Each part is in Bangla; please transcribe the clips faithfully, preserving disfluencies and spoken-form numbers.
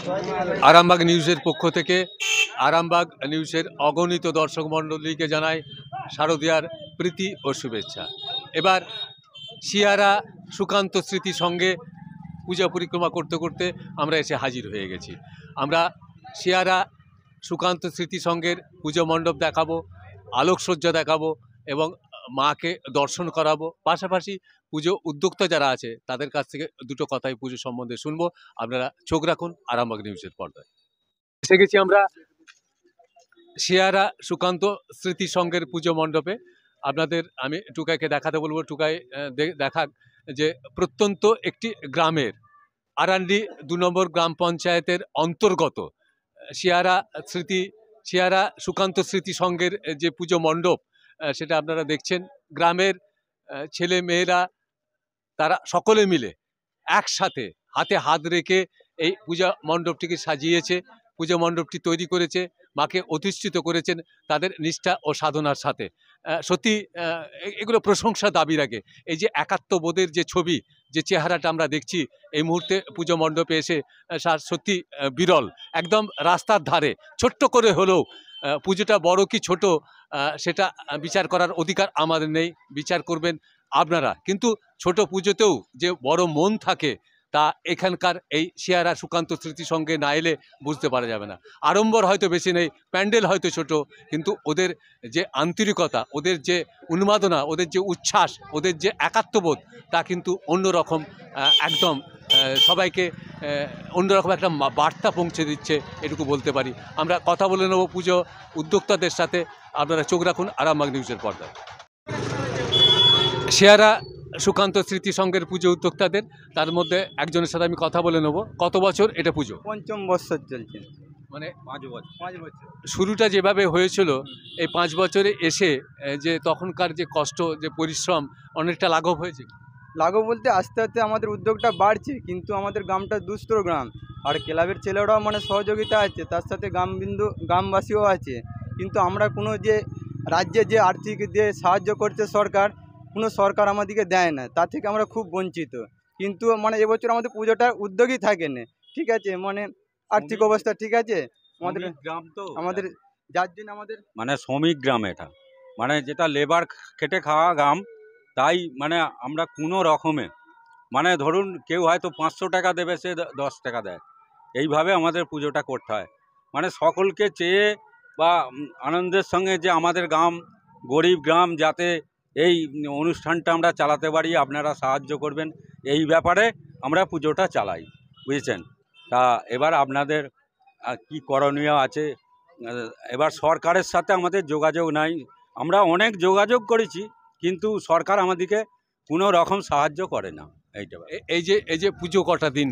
আরামবাগ নিউজের পক্ষ থেকে আরামবাগ নিউজের অগণিত দর্শক মণ্ডলীকে জানাই শারদীয়ার প্রীতি ও শুভেচ্ছা। এবার শিয়ারা সুকান্ত স্মৃতি সঙ্গে পূজা পরিক্রমা করতে করতে আমরা এসে হাজির হয়ে গেছি। আমরা শিয়ারা সুকান্ত স্মৃতি সঙ্গের পুজো মণ্ডপ দেখাবো, আলোকসজ্জা দেখাবো এবং মাকে দর্শন করাবো। পাশাপাশি পুজো উদ্যোক্তা যারা আছে তাদের কাছ থেকে দুটো কথাই পুজো সম্বন্ধে শুনবো। আপনারা চোখ রাখুন আরামবাগ নিউজের পর্দায়। এসে গেছি আমরা শিয়ারা সুকান্ত স্মৃতি সঙ্গের পুজো মণ্ডপে। আপনাদের আমি টুকাইকে দেখাতে বলবো। টুকাই দেখাক যে প্রত্যন্ত একটি গ্রামের আরান্ডি দু নম্বর গ্রাম পঞ্চায়েতের অন্তর্গত শিয়ারা স্মৃতি শিয়ারা সুকান্ত স্মৃতি সঙ্গের যে পুজো মণ্ডপ সেটা আপনারা দেখছেন। গ্রামের ছেলে মেয়েরা তারা সকলে মিলে একসাথে হাতে হাত রেখে এই পূজা মণ্ডপটিকে সাজিয়েছে, পূজা মণ্ডপটি তৈরি করেছে, মাকে অধিষ্ঠিত করেছেন তাদের নিষ্ঠা ও সাধনার সাথে। সত্যি এগুলো প্রশংসা দাবি রাখে। এই যে একাত্মবোধের যে ছবি, যে চেহারাটা আমরা দেখছি এই মুহূর্তে পুজো মণ্ডপে এসে, সত্যি বিরল। একদম রাস্তার ধারে ছোট্ট করে হলেও পুজোটা বড় কি ছোট সেটা বিচার করার অধিকার আমাদের নেই, বিচার করবেন আপনারা। কিন্তু ছোট পুজোতেও যে বড় মন থাকে তা এখানকার এই শিয়ারা সুকান্ত স্মৃতি সঙ্গে না এলে বুঝতে পারা যাবে না। আড়ম্বর হয়তো বেশি নেই, প্যান্ডেল হয়তো ছোট, কিন্তু ওদের যে আন্তরিকতা, ওদের যে উন্মাদনা, ওদের যে উচ্ছ্বাস, ওদের যে একাত্মবোধ তা কিন্তু অন্যরকম। একদম সবাইকে অন্যরকম একটা বার্তা পৌঁছে দিচ্ছে, এটুকু বলতে পারি। আমরা কথা বলে নেব পুজো উদ্যোক্তাদের সাথে। আপনারা চোখ রাখুন আরামবাগ নিউজের পর্দায়। শিয়ারা সুকান্ত স্মৃতি সঙ্গের পুজো উদ্যোক্তাদের, তার মধ্যে একজনের সাথে আমি কথা বলে নেব। কত বছর এটা পুজো? পঞ্চম বছর চলছে, মানে পাঁচ বছর পাঁচ বছর শুরুটা যেভাবে হয়েছিল এই পাঁচ বছরে এসে যে তখনকার যে কষ্ট, যে পরিশ্রম, অনেকটা লাঘব হয়েছে। লাঘব বলতে আস্তে আস্তে আমাদের উদ্যোগটা বাড়ছে, কিন্তু আমাদের গ্রামটা দুস্থ গ্রাম, আর ক্লাবের ছেলেরাও মানে সহযোগিতা আছে, তার সাথে গ্রামবিন্দু গ্রামবাসীও আছে। কিন্তু আমরা কোনো যে রাজ্যে যে আর্থিক দিয়ে সাহায্য করছে সরকার, কোনো সরকার আমাদেরকে দেয় না, তা থেকে আমরা খুব বঞ্চিত। কিন্তু মানে এবছর আমাদের পুজোটার উদ্যোগই থাকে না, ঠিক আছে, মানে আর্থিক অবস্থা ঠিক আছে আমাদের গ্রাম, তো আমাদের যার জন্য আমাদের মানে শ্রমিক গ্রাম, এটা মানে যেটা লেবার খেটে খাওয়া গ্রাম, তাই মানে আমরা কোনো রকমে মানে ধরুন কেউ হয়তো পাঁচশো টাকা দেবে, সে দশ টাকা দেয়, এইভাবে আমাদের পুজোটা করতে হয়। মানে সকলকে চেয়ে বা আনন্দের সঙ্গে যে আমাদের গ্রাম গরিব গ্রাম, যাতে এই অনুষ্ঠানটা আমরা চালাতে পারি, আপনারা সাহায্য করবেন, এই ব্যাপারে আমরা পুজোটা চালাই, বুঝেছেন। তা এবার আপনাদের কি করণীয় আছে, এবার সরকারের সাথে আমাদের যোগাযোগ নাই, আমরা অনেক যোগাযোগ করেছি কিন্তু সরকার আমাদেরকে কোনো রকম সাহায্য করে না। এইটা এই যে এই যে পুজো কটা দিন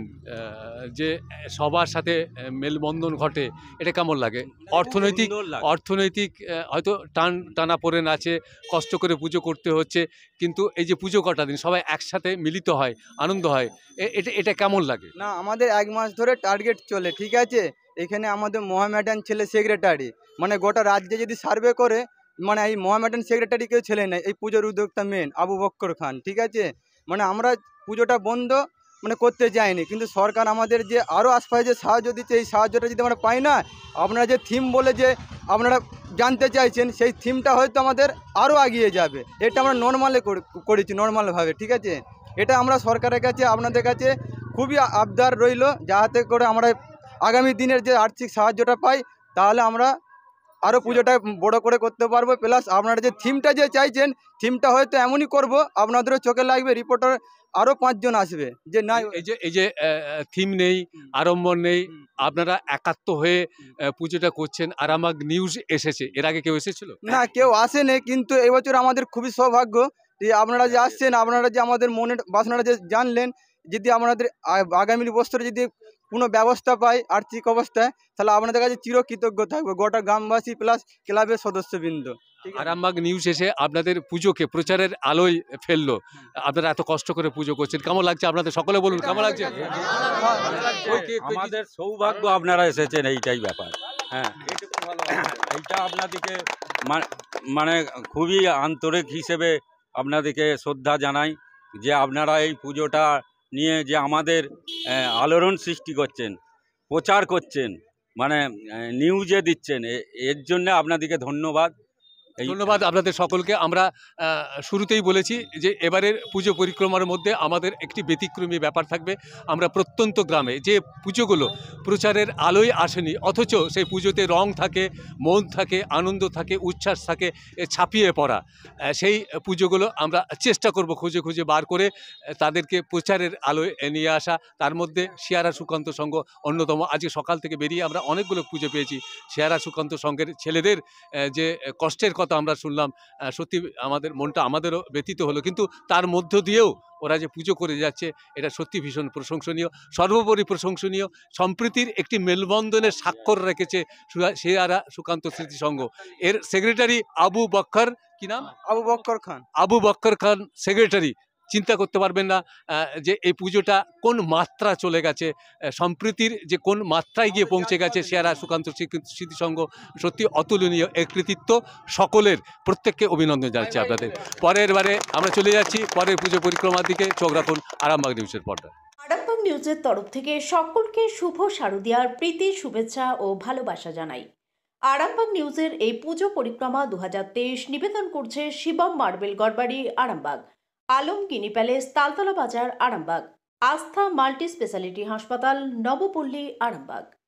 যে সবার সাথে মেলবন্ধন ঘটে, এটা কেমন লাগে? অর্থনৈতিক অর্থনৈতিক হয়তো টান টানা পড়েন আছে, কষ্ট করে পুজো করতে হচ্ছে, কিন্তু এই যে পুজো কটা দিন সবাই একসাথে মিলিত হয়, আনন্দ হয়, এটা এটা কেমন লাগে? না, আমাদের এক মাস ধরে টার্গেট চলে, ঠিক আছে। এখানে আমাদের মোহামেডান ছেলে সেক্রেটারি, মানে গোটা রাজ্যে যদি সার্ভে করে, মানে এই মোহামেডান সেক্রেটারি কেউ ছেলে নেই, এই পুজোর উদ্যোক্তা মেন আবু বক্কর খান, ঠিক আছে। মানে আমরা পুজোটা বন্ধ মানে করতে যাইনি, কিন্তু সরকার আমাদের যে আরও আশপাশে যে সাহায্য দিচ্ছে, এই সাহায্যটা যদি আমরা পাই না, আপনারা যে থিম বলে যে আপনারা জানতে চাইছেন, সেই থিমটা হয়তো আমাদের আরও এগিয়ে যাবে। এটা আমরা নর্মালে করেছি, নর্মালভাবে, ঠিক আছে। এটা আমরা সরকারের কাছে আপনাদের কাছে খুবই আবদার রইল, যাতে করে আমরা আগামী দিনের যে আর্থিক সাহায্যটা পাই, তাহলে আমরা আরও পুজোটা বড় করে করতে পারবো। প্লাস আপনারা যে থিমটা যে চাইছেন, থিমটা হয়তো এমনই করব আপনাদেরও চোখে লাগবে, রিপোর্টার আরও পাঁচজন আসবে যে না, এই যে এই যে থিম নেই, আড়ম্বর নেই, আপনারা একাত্ম হয়ে পুজোটা করছেন। আরামবাগ নিউজ এসেছে, এর আগে কেউ এসেছিল না? কেউ আসেনি, কিন্তু এবছর আমাদের খুবই সৌভাগ্য যে আপনারা যে আসছেন, আপনারা যে আমাদের মনের বাসনাটা যে জানলেন। যদি আপনাদের আগামী বছরে যদি কোনো ব্যবস্থা পাই আর্থিক অবস্থায়, তাহলে আপনাদের কাছে চিরকৃতজ্ঞ থাকবে গোটা গ্রামবাসী প্লাস ক্লাবের সদস্যবৃন্দ। আরামবাগ নিউজ এসে আপনাদের পুজোকে প্রচারের আলোয় ফেললো। আপনারা এত কষ্ট করে পুজো করছেন, কেমন লাগছে আপনাদের? সকলে বলুন কেমন লাগছে? আমাদের সৌভাগ্য আপনারা এসেছেন, এইটাই ব্যাপার। হ্যাঁ, এইটা আপনাদেরকে মানে খুবই আন্তরিক হিসেবে আপনাদেরকে শ্রদ্ধা জানাই যে আপনারা এই পুজোটা নিয়ে যে আমাদের আলোড়ন সৃষ্টি করছেন। প্রচার করছেন, মানে আহ, নিউজে দিচ্ছেন, এ- এর জন্য আপনাদেরকে ধন্যবাদ। এই ধন্যবাদ আপনাদের সকলকে। আমরা আহ, শুরুতেই বলেছি যে এবারের পুজো পরিক্রমার মধ্যে আমাদের একটি ব্যতিক্রমী ব্যাপার থাকবে। আমরা প্রত্যন্ত গ্রামে যে পুজোগুলো প্রচারের আলোয় আসেনি, অথচ সেই পুজোতে রং থাকে, মন থাকে, আনন্দ থাকে, উচ্ছ্বাস থাকে, এ ছাপিয়ে পড়া, আহ, সেই পুজোগুলো আমরা চেষ্টা করব খুঁজে খুঁজে বার করে আহ, তাদেরকে প্রচারের আলোয় নিয়ে আসা। তার মধ্যে শিয়ারা সুকান্ত সংঘ অন্যতম। আজকে সকাল থেকে বেরিয়ে আমরা অনেকগুলো পুজো পেয়েছি। শিয়ারা সুকান্ত সংঘের ছেলেদের আহ, যে কষ্টের কথা আমরা শুনলাম, আহ, সত্যি আমাদের মনটা আমাদেরও ব্যথিত হলো, কিন্তু তার মধ্য দিয়েও ওরা যে পুজো করে যাচ্ছে এটা সত্যি ভীষণ প্রশংসনীয়। সর্বোপরি প্রশংসনীয়, সম্প্রীতির একটি মেলবন্ধনের স্বাক্ষর রেখেছে সুয়া- শিয়ারা সুকান্ত স্মৃতি সংঘ। এর সেক্রেটারি আবু বক্কর, কি নাম? আবু বক্কর খান। আবু বক্কর খান সেক্রেটারি। চিন্তা করতে পারবেন না আহ, যে এই পুজোটা কোন মাত্রা চলে গেছে, আহ, সম্প্রীতির যে কোন মাত্রায় গিয়ে পৌঁছে গেছে শিয়ারা সুকান্ত স্মৃতি- স্মৃতি সংঘ। সত্যি অতুলনীয় এক কৃতিত্ব। সকলের প্রত্যেককে অভিনন্দন জানাচ্ছি আপনাদের। পরের বারে আমরা চলে যাচ্ছি পরের পুজো পরিক্রমার দিকে। চোখ রাখুন আরামবাগ নিউজের পর্দায়। আরামবাগ নিউজের তরফ থেকে সকলকে শুভ শারদীয়ার প্রীতি, শুভেচ্ছা ও ভালোবাসা জানাই। আরামবাগ নিউজের এই পুজো পরিক্রমা দু হাজার তেইশ নিবেদন করছে শিবম মার্বেল গড়বাড়ি আরামবাগ, আলম কিনি প্যালেস তালতলা বাজার আরামবাগ, আস্থা মাল্টি স্পেশালিটি হাসপাতাল নবপল্লী আরামবাগ।